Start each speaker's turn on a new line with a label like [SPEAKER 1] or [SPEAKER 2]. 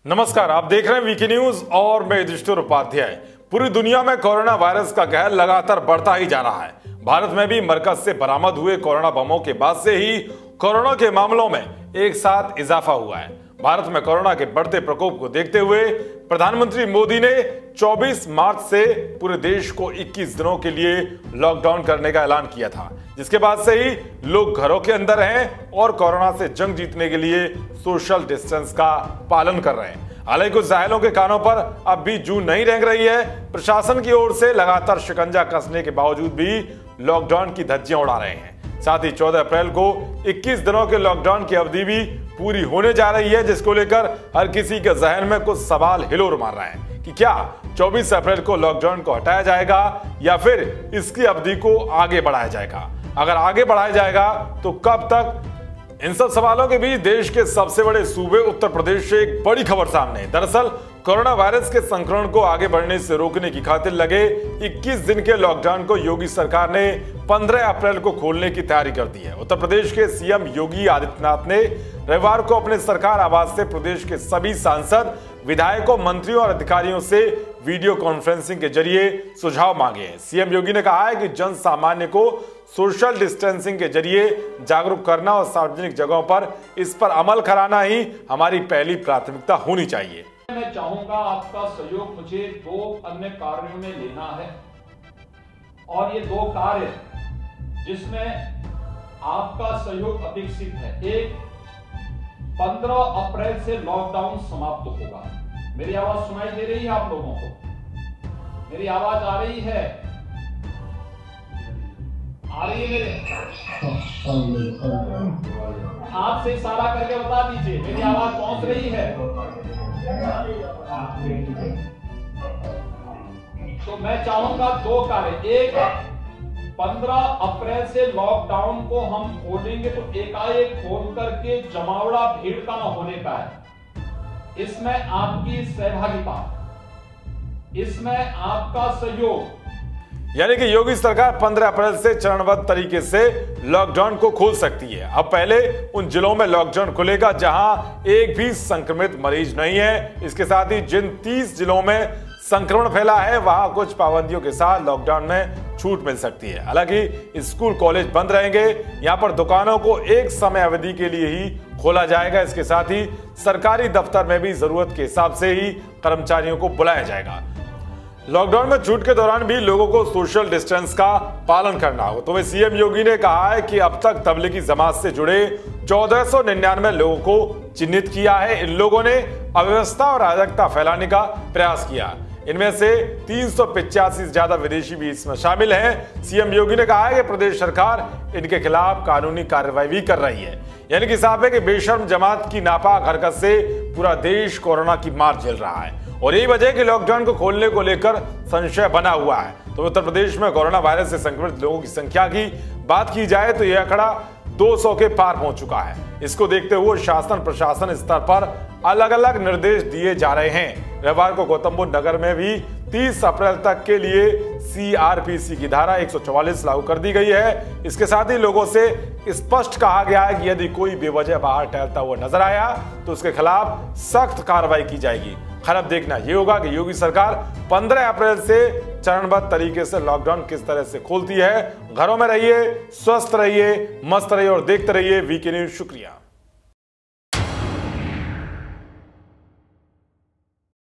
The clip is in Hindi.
[SPEAKER 1] नमस्कार, आप देख रहे हैं वीके न्यूज और मैं युधिष्ठिर उपाध्याय। पूरी दुनिया में कोरोना वायरस का कहर लगातार बढ़ता ही जा रहा है। भारत में भी मरकज से बरामद हुए कोरोना बमों के बाद से ही कोरोना के मामलों में एक साथ इजाफा हुआ है। भारत में कोरोना के बढ़ते प्रकोप को देखते हुए प्रधानमंत्री मोदी ने 24 मार्च से पूरे देश को 21 दिनों के लिए लॉकडाउन करने का ऐलान किया था, जिसके बाद से ही लोग घरों के अंदर हैं और कोरोना से जंग जीतने के लिए सोशल डिस्टेंस का पालन कर रहे हैं। हालांकि कुछ जाहिलों के कानों पर अब भी जू नहीं रेंग रही है। प्रशासन की ओर से लगातार शिकंजा कसने के बावजूद भी लॉकडाउन की धज्जियां उड़ा रहे हैं। साथ ही 14 अप्रैल को 21 दिनों के लॉकडाउन की अवधि भी पूरी होने जा रही है, जिसको लेकर हर किसी के जहन में कुछ सवाल हिलोर मार रहे हैं कि क्या 24 अप्रैल को लॉकडाउन को हटाया जाएगा या फिर इसकी अवधि को आगे बढ़ाया जाएगा। अगर आगे बढ़ाया जाएगा तो कब तक। इन सब सवालों के बीच देश के सबसे बड़े सूबे उत्तर प्रदेश से एक बड़ी खबर सामने है। दरअसल कोरोना वायरस के संक्रमण को आगे बढ़ने से रोकने की खातिर लगे 21 दिन के लॉकडाउन को योगी सरकार ने 15 अप्रैल को खोलने की तैयारी कर दी है। उत्तर प्रदेश के सीएम योगी आदित्यनाथ ने रविवार को अपने सरकार आवास से प्रदेश के सभी सांसद, विधायकों, मंत्रियों और अधिकारियों से वीडियो कॉन्फ्रेंसिंग के जरिए सुझाव मांगे हैं। सीएम योगी ने कहा है कि जन सामान्य को सोशल डिस्टेंसिंग के जरिए जागरूक करना और सार्वजनिक जगहों पर इस पर अमल कराना ही हमारी पहली प्राथमिकता होनी चाहिए।
[SPEAKER 2] मैं चाहूंगा आपका सहयोग मुझे 2 अन्य कार्यों में लेना है और ये 2 कार्य जिसमें आपका सहयोग अपेक्षित है। एक, 15 अप्रैल से लॉकडाउन समाप्त होगा। मेरी आवाज सुनाई दे रही है आप लोगों को? मेरी आवाज आ रही है? आ रही है मेरे? हाथ से इशारा करके बता दीजिए मेरी आवाज पहुंच रही है? तो मैं चाहूंगा 2 कार्य। एक, 15 अप्रैल से लॉकडाउन को हम खोलेंगे तो एकाएक खोल करके जमावड़ा भीड़ का न होने पाए। इसमें आपकी सहभागिता, इसमें आपका सहयोग।
[SPEAKER 1] यानी कि योगी सरकार 15 अप्रैल से चरणबद्ध तरीके से लॉकडाउन को खोल सकती है। अब पहले उन जिलों में लॉकडाउन खुलेगा जहां एक भी संक्रमित मरीज नहीं है। इसके साथ ही जिन 30 जिलों में संक्रमण फैला है वहां कुछ पाबंदियों के साथ लॉकडाउन में छूट मिल सकती है। हालांकि स्कूल, कॉलेज बंद रहेंगे। यहां पर दुकानों को एक समय अवधि के लिए ही खोला जाएगा। इसके साथ ही सरकारी दफ्तर में भी जरूरत के हिसाब से ही कर्मचारियों को बुलाया जाएगा। लॉकडाउन में छूट के दौरान भी लोगों को सोशल डिस्टेंस का पालन करना हो। तो वह सीएम योगी ने कहा है कि अब तक तबलीगी जमात से जुड़े 1499 लोगों को चिन्हित किया है। इन लोगों ने अव्यवस्था और अराजकता फैलाने का प्रयास किया। इनमें से 385 से ज्यादा विदेशी भी इसमें शामिल हैं। सीएम योगी ने कहा है कि प्रदेश सरकार इनके खिलाफ कानूनी कार्रवाई भी कर रही है। यानी कि साफ है कि बेशर्म जमात की नापाक हरकत से पूरा देश कोरोना की मार झेल रहा है और यही वजह है कि लॉकडाउन को खोलने को लेकर संशय बना हुआ है। तो उत्तर प्रदेश में कोरोना वायरस से संक्रमित लोगों की संख्या की बात की जाए तो यह आंकड़ा 200 के पार पहुंच चुका है। इसको देखते हुए शासन प्रशासन स्तर पर अलग अलग निर्देश दिए जा रहे हैं। रविवार को गौतम बुद्ध नगर में भी 30 अप्रैल तक के लिए CRPC की धारा 144 लागू कर दी गई है। इसके साथ ही लोगों से स्पष्ट कहा गया है कि यदि कोई बेवजह बाहर टहलता हुआ नजर आया तो उसके खिलाफ सख्त कार्रवाई की जाएगी। खैर, अब देखना यह होगा कि योगी सरकार 15 अप्रैल से चरणबद्ध तरीके से लॉकडाउन किस तरह से खोलती है। घरों में रहिए, स्वस्थ रहिए, मस्त रहिए और देखते रहिए वीके न्यूज। शुक्रिया।